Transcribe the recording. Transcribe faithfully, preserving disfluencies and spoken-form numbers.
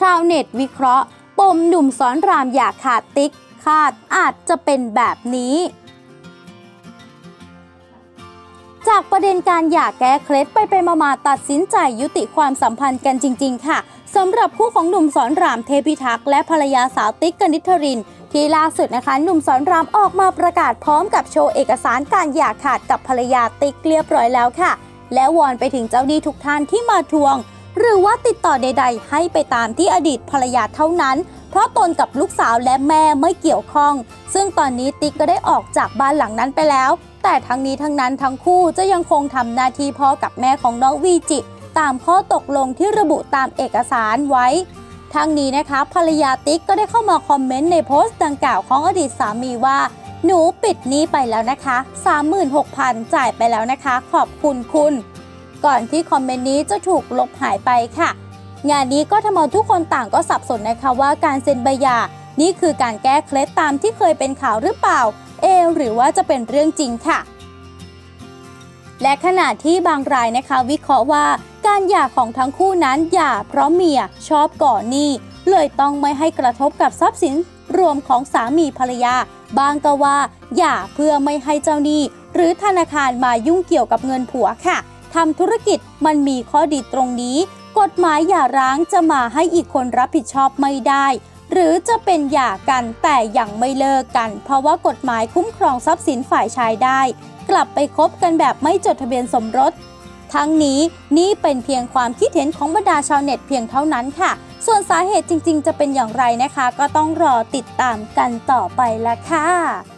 ชาวเน็ตวิเคราะห์ปมหนุ่มสอนรามอย่าขาดติ๊กคาดอาจจะเป็นแบบนี้จากประเด็นการหย่าแก้เคล็ดไปไปมาๆตัดสินใจยุติความสัมพันธ์กันจริงๆค่ะสำหรับคู่ของหนุ่มสอนรามเทพิทักษ์และภรรยาสาวติ๊กกนิษฐรินที่ล่าสุดนะคะหนุ่มสอนรามออกมาประกาศพร้อมกับโชว์เอกสารการหย่าขาดกับภรรยาติ๊กเรียบร้อยแล้วค่ะและวอนไปถึงเจ้าหนี้ทุกท่านที่มาทวงหรือว่าติดต่อใดๆให้ไปตามที่อดีตภรรยาเท่านั้นเพราะตนกับลูกสาวและแม่ไม่เกี่ยวข้องซึ่งตอนนี้ติ๊กก็ได้ออกจากบ้านหลังนั้นไปแล้วแต่ทั้งนี้ทั้งนั้นทั้งคู่จะยังคงทำหน้าที่พ่อกับแม่ของน้องวีจิตามข้อตกลงที่ระบุตามเอกสารไว้ทั้งนี้นะคะภรรยาติ๊กก็ได้เข้ามาคอมเมนต์ในโพสต์ดังกล่าวของอดีตสามีว่าหนูปิดหนี้ไปแล้วนะคะ สามหมื่นหกพัน จ่ายไปแล้วนะคะขอบคุณคุณก่อนที่คอมเมนต์นี้จะถูกลบหายไปค่ะงานนี้ก็ทำเอาทุกคนต่างก็สับสนนะคะว่าการเซ็นใบหย่านี่คือการแก้เคล็ดตามที่เคยเป็นข่าวหรือเปล่าเอหรือว่าจะเป็นเรื่องจริงค่ะและขณะที่บางรายนะคะวิเคราะห์ว่าการหย่าของทั้งคู่นั้นหย่าเพราะเมียชอบก่อหนี้เลยต้องไม่ให้กระทบกับทรัพย์สินรวมของสามีภรรยาบางก็ว่าหย่าเพื่อไม่ให้เจ้าหนี้หรือธนาคารมายุ่งเกี่ยวกับเงินผัวค่ะทำธุรกิจมันมีข้อดีตรงนี้กฎหมายหย่าร้างจะมาให้อีกคนรับผิดชอบไม่ได้หรือจะเป็นหย่ากันแต่ยังไม่เลิกกันเพราะว่ากฎหมายคุ้มครองทรัพย์สินฝ่ายชายได้กลับไปคบกันแบบไม่จดทะเบียนสมรสทั้งนี้นี่เป็นเพียงความคิดเห็นของบรรดาชาวเน็ตเพียงเท่านั้นค่ะส่วนสาเหตุจริงๆจะเป็นอย่างไรนะคะก็ต้องรอติดตามกันต่อไปละค่ะ